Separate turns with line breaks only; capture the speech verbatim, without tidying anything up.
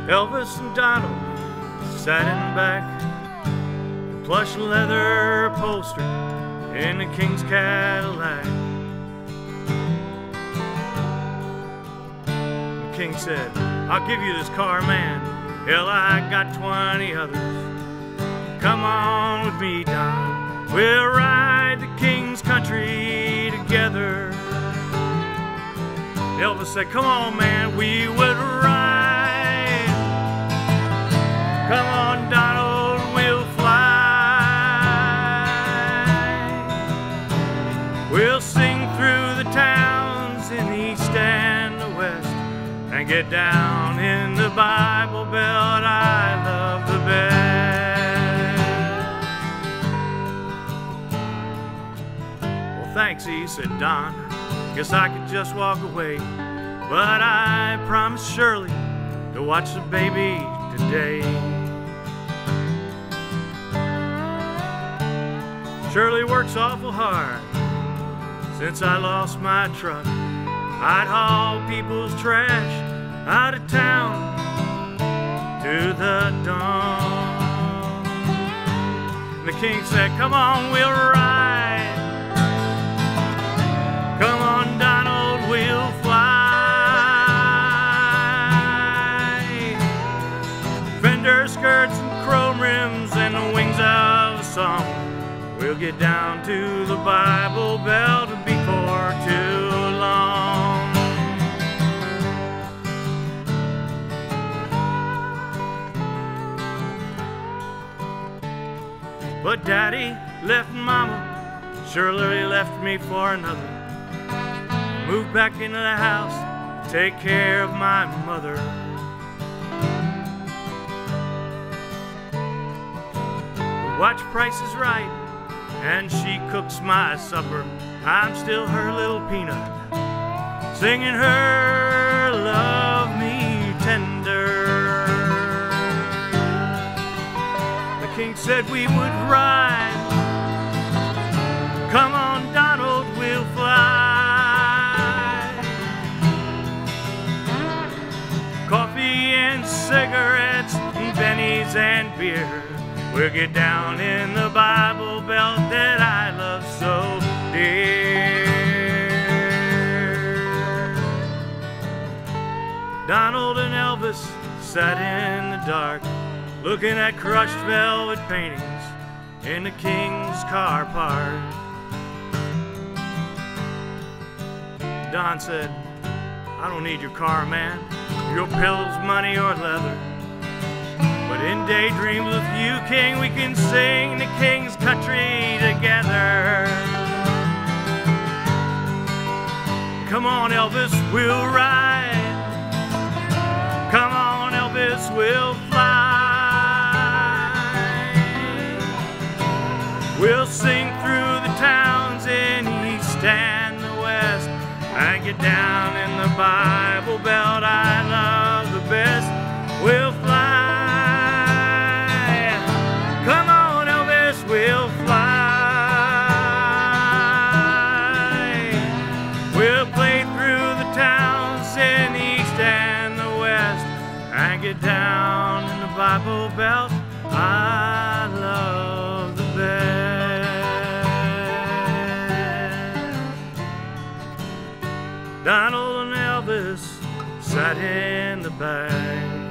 Elvis and Donald sat in the back, plush leather upholstered in the King's Cadillac. The King said, "I'll give you this car, man. Hell, I got twenty others. Come on with me, Don. We'll ride the King's country together." Elvis said, "Come on, man, we would ride. Come on, Donald, we'll fly. We'll sing through the towns in the east and the west and get down in the Bible Belt I love the best." "Well, thanks, E," said Don. "Guess I could just walk away, but I promised Shirley to watch the baby today." Shirley works awful hard. Since I lost my truck, I'd haul people's trash out of town to the dawn. And the King said, "Come on, we'll ride. Come on, Donald, we'll fly. Fender skirts and chrome rims and the wings of a song. We'll get down to the Bible Belt before too long." But Daddy left Mama, Shirley left me for another. Moved back into the house to take care of my mother. We watch Price is Right, and she cooks my supper. I'm still her little peanut, singing her "Love Me Tender." The King said we would ride. Come on, Donald, we'll fly. Coffee and cigarettes, and bennies and beer. We'll get down in the Bible Belt that I love so dear. Donald and Elvis sat in the dark, looking at crushed velvet paintings in the King's car park. Don said, "I don't need your car, man, your pills, money, or leather. But in daydreams with you, King, we can sing the King's country together. Come on, Elvis, we'll ride. Come on, Elvis, we'll fly. We'll sing through the towns in East and the West and get down in the Bible Belt I love the best. We'll fly. Come on, Elvis, we'll fly. We'll play through the towns in the East and the West and get down in the Bible Belt I love the best." Donald and Elvis sat in the back.